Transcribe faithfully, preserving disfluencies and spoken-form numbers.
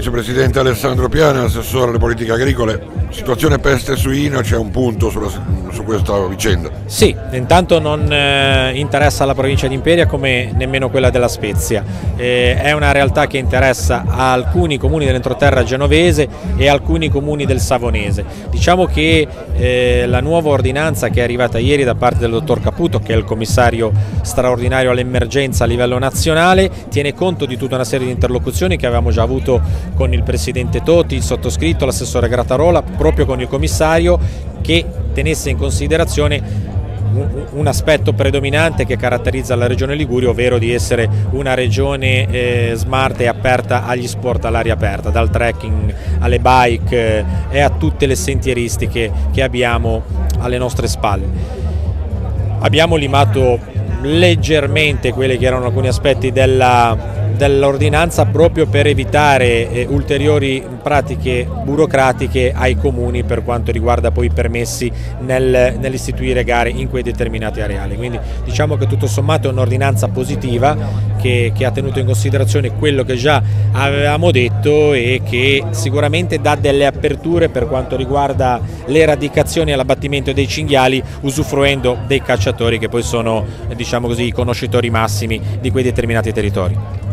Vicepresidente Alessandro Piana, assessore alle politiche agricole. Situazione peste suina, c'è un punto sulla, su questa vicenda? Sì, intanto non eh, interessa la provincia di Imperia come nemmeno quella della Spezia. Eh, è una realtà che interessa a alcuni comuni dell'entroterra genovese e alcuni comuni del Savonese. Diciamo che eh, la nuova ordinanza che è arrivata ieri da parte del dottor Caputo, che è il commissario straordinario all'emergenza a livello nazionale, tiene conto di tutta una serie di interlocuzioni che avevamo già avuto con il presidente Toti, il sottoscritto, l'assessore Grattarola, proprio con il commissario, che tenesse in considerazione un aspetto predominante che caratterizza la regione Liguria, ovvero di essere una regione eh, smart e aperta agli sport all'aria aperta, dal trekking alle bike eh, e a tutte le sentieristiche che abbiamo alle nostre spalle. Abbiamo limato leggermente quelli che erano alcuni aspetti della dell'ordinanza proprio per evitare eh, ulteriori pratiche burocratiche ai comuni per quanto riguarda poi i permessi nel, nell'istituire gare in quei determinati areali. Quindi diciamo che tutto sommato è un'ordinanza positiva che, che ha tenuto in considerazione quello che già avevamo detto e che sicuramente dà delle aperture per quanto riguarda l'eradicazione e l'abbattimento dei cinghiali, usufruendo dei cacciatori che poi sono, diciamo così, i conoscitori massimi di quei determinati territori.